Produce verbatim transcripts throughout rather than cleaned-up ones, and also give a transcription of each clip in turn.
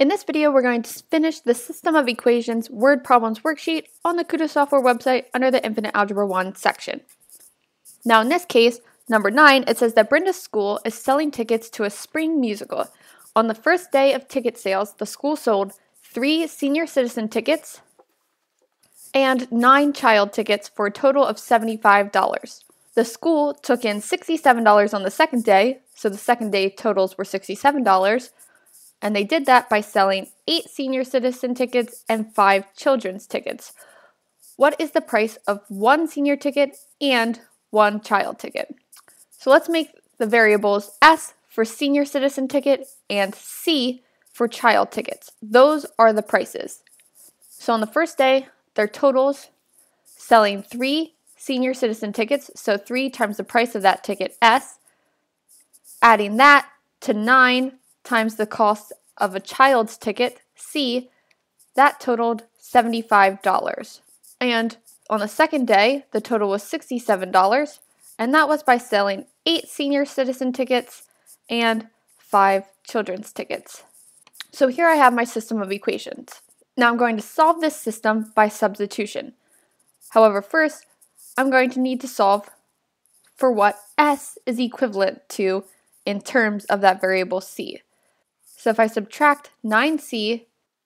In this video, we're going to finish the System of Equations Word Problems worksheet on the KutaSoftware website under the Infinite Algebra one section. Now in this case, number nine, it says that Brenda's school is selling tickets to a spring musical. On the first day of ticket sales, the school sold three senior citizen tickets and nine child tickets for a total of seventy-five dollars. The school took in sixty-seven dollars on the second day, so the second day totals were sixty-seven dollars. And they did that by selling eight senior citizen tickets and five children's tickets. What is the price of one senior ticket and one child ticket? So let's make the variables S for senior citizen ticket and C for child tickets. Those are the prices. So on the first day, their totals, selling three senior citizen tickets, so three times the price of that ticket, S, adding that to nine times the cost of a child's ticket, C, that totaled seventy-five dollars. And on the second day, the total was sixty-seven dollars, and that was by selling eight senior citizen tickets and five children's tickets. So here I have my system of equations. Now I'm going to solve this system by substitution. However, first, I'm going to need to solve for what S is equivalent to in terms of that variable C. So if I subtract nine C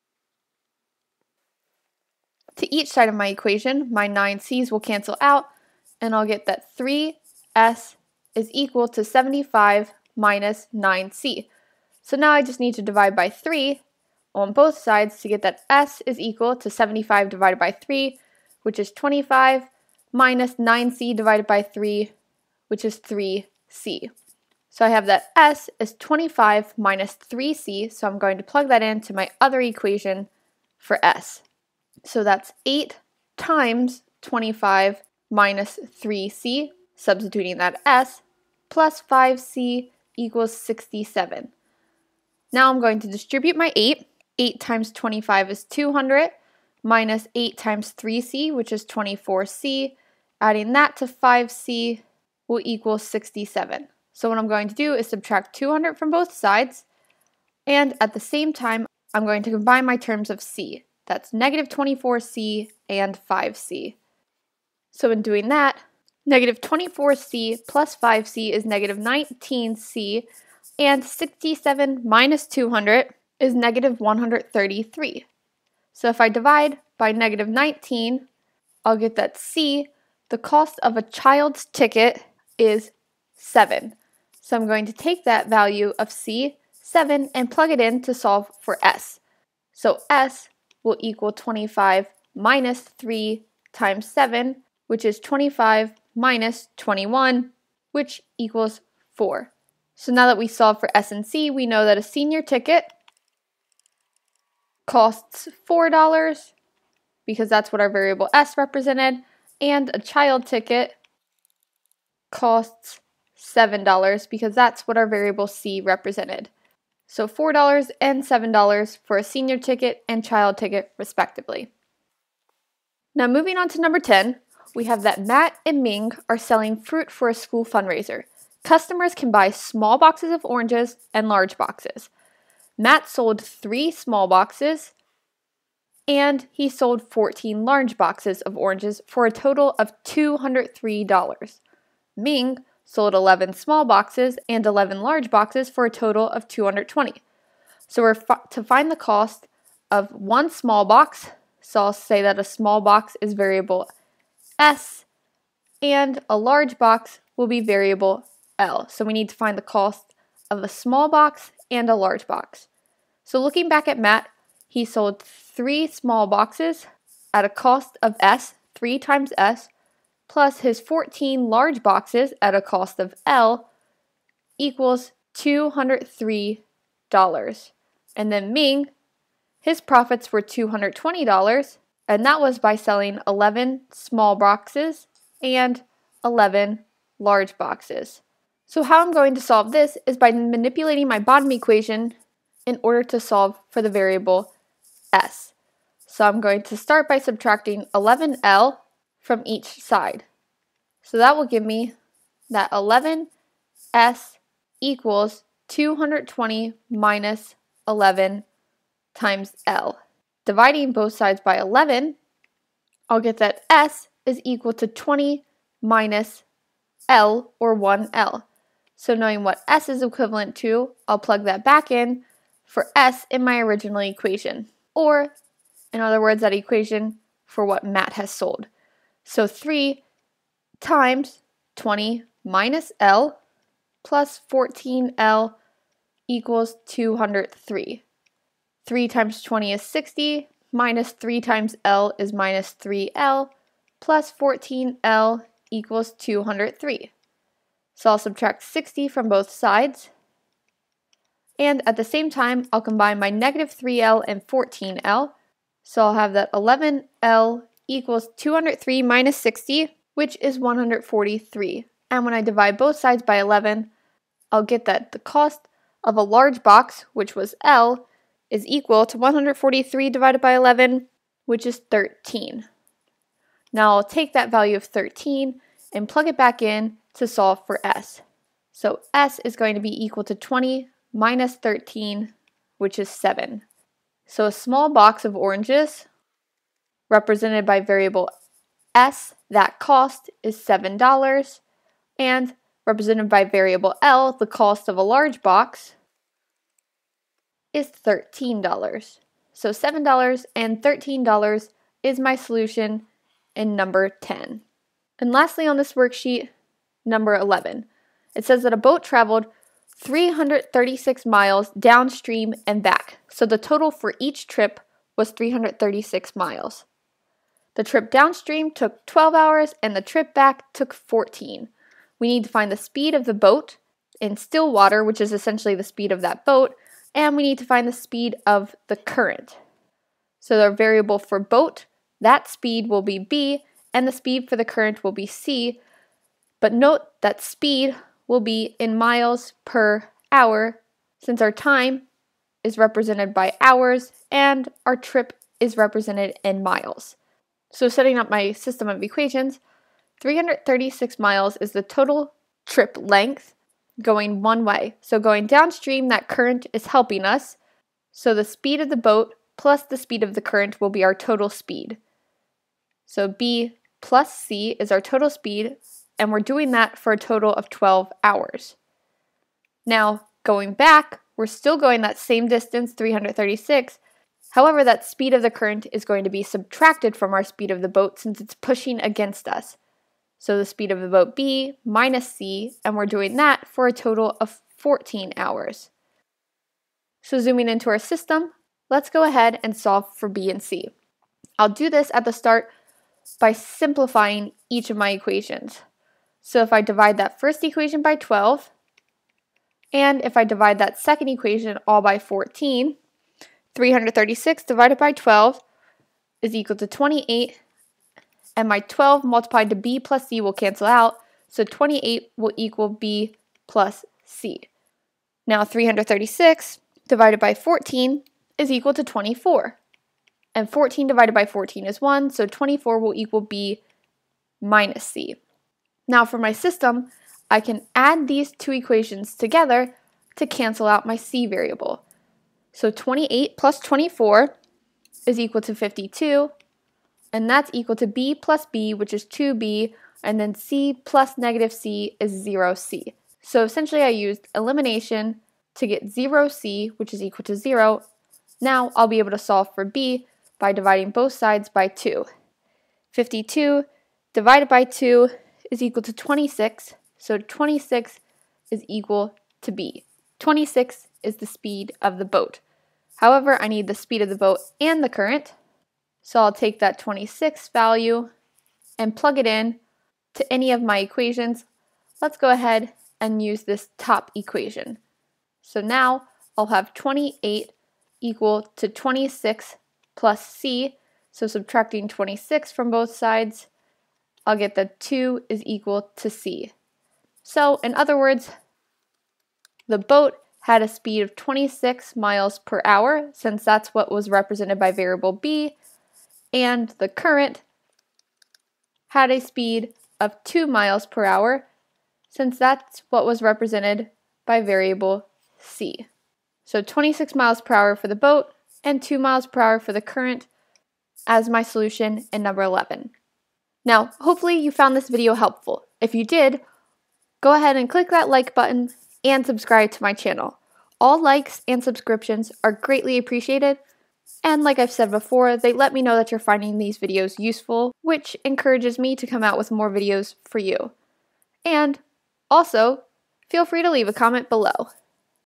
to each side of my equation, my nine C's will cancel out, and I'll get that three S is equal to seventy-five minus nine C. So now I just need to divide by three on both sides to get that S is equal to seventy-five divided by three, which is twenty-five, minus nine C divided by three, which is three C. So I have that S is twenty-five minus three C, so I'm going to plug that into my other equation for S. So that's eight times twenty-five minus three C, substituting that S, plus five C equals sixty-seven. Now I'm going to distribute my eight. eight times twenty-five is two hundred, minus eight times three C, which is twenty-four C. Adding that to five C will equal sixty-seven. So what I'm going to do is subtract two hundred from both sides, and at the same time, I'm going to combine my terms of C. That's negative twenty-four C and five C. So in doing that, negative twenty-four C plus five C is negative nineteen C, and sixty-seven minus two hundred is negative one hundred thirty-three. So if I divide by negative nineteen, I'll get that C, the cost of a child's ticket, is seven. So I'm going to take that value of C, seven, and plug it in to solve for S. So S will equal twenty-five minus three times seven, which is twenty-five minus twenty-one, which equals four. So now that we solve for S and C, we know that a senior ticket costs four dollars, because that's what our variable S represented, and a child ticket costs seven dollars, because that's what our variable C represented. So four dollars and seven dollars for a senior ticket and child ticket, respectively. Now moving on to number ten, we have that Matt and Ming are selling fruit for a school fundraiser. Customers can buy small boxes of oranges and large boxes. Matt sold three small boxes, and he sold fourteen large boxes of oranges for a total of two hundred three dollars. Ming sold eleven small boxes and eleven large boxes for a total of two hundred twenty dollars. So we're to find the cost of one small box, so I'll say that a small box is variable S, and a large box will be variable L. So we need to find the cost of a small box and a large box. So looking back at Matt, he sold three small boxes at a cost of S, three times S, plus his fourteen large boxes at a cost of L equals two hundred three dollars. And then Ming, his profits were two hundred twenty dollars, and that was by selling eleven small boxes and eleven large boxes. So how I'm going to solve this is by manipulating my bottom equation in order to solve for the variable S. So I'm going to start by subtracting eleven L from each side. So that will give me that eleven S equals two hundred twenty minus eleven times L. Dividing both sides by eleven, I'll get that S is equal to twenty minus L, or one L. So knowing what S is equivalent to, I'll plug that back in for S in my original equation. Or, in other words, that equation for what Matt has sold. So three times twenty minus L plus fourteen L equals two hundred three. three times twenty is sixty, minus three times L is minus three L, plus fourteen L equals two hundred three. So I'll subtract sixty from both sides, and at the same time, I'll combine my negative three L and fourteen L. So I'll have that eleven L equals two hundred three minus sixty, which is one hundred forty-three. And when I divide both sides by eleven, I'll get that the cost of a large box, which was L, is equal to one hundred forty-three divided by eleven, which is thirteen. Now I'll take that value of thirteen and plug it back in to solve for S. So S is going to be equal to twenty minus thirteen, which is seven. So a small box of oranges, represented by variable S, that cost is seven dollars, and represented by variable L, the cost of a large box, is thirteen dollars. So seven dollars and thirteen dollars is my solution in number ten. And lastly on this worksheet, number eleven. It says that a boat traveled three hundred thirty-six miles downstream and back. So the total for each trip was three hundred thirty-six miles. The trip downstream took twelve hours and the trip back took fourteen. We need to find the speed of the boat in still water, which is essentially the speed of that boat, and we need to find the speed of the current. So the variable for boat, that speed will be B, and the speed for the current will be C. But note that speed will be in miles per hour, since our time is represented by hours and our trip is represented in miles. So setting up my system of equations, three hundred thirty-six miles is the total trip length going one way. So going downstream, that current is helping us. So the speed of the boat plus the speed of the current will be our total speed. So B plus C is our total speed, and we're doing that for a total of twelve hours. Now, going back, we're still going that same distance, three hundred thirty-six. However, that speed of the current is going to be subtracted from our speed of the boat since it's pushing against us. So the speed of the boat B minus C, and we're doing that for a total of fourteen hours. So zooming into our system, let's go ahead and solve for B and C. I'll do this at the start by simplifying each of my equations. So if I divide that first equation by twelve, and if I divide that second equation all by fourteen, three hundred thirty-six divided by twelve is equal to twenty-eight, and my twelve multiplied to B plus C will cancel out, so twenty-eight will equal B plus C. Now three hundred thirty-six divided by fourteen is equal to twenty-four, and fourteen divided by fourteen is one, so twenty-four will equal B minus C. Now for my system, I can add these two equations together to cancel out my C variable. So twenty-eight plus twenty-four is equal to fifty-two, and that's equal to B plus B, which is two B, and then C plus negative C is zero C. So essentially I used elimination to get zero C, which is equal to zero. Now I'll be able to solve for B by dividing both sides by two. fifty-two divided by two is equal to twenty-six, so twenty-six is equal to B. twenty-six is the speed of the boat. However, I need the speed of the boat and the current, so I'll take that twenty-six value and plug it in to any of my equations. Let's go ahead and use this top equation. So now I'll have twenty-eight equal to twenty-six plus C, so subtracting twenty-six from both sides, I'll get that two is equal to C. So in other words, the boat had a speed of twenty-six miles per hour, since that's what was represented by variable B, and the current had a speed of two miles per hour, since that's what was represented by variable C. So twenty-six miles per hour for the boat and two miles per hour for the current as my solution in number eleven. Now, hopefully you found this video helpful. If you did, go ahead and click that like button and subscribe to my channel. All likes and subscriptions are greatly appreciated, and like I've said before, they let me know that you're finding these videos useful, which encourages me to come out with more videos for you. And also, feel free to leave a comment below.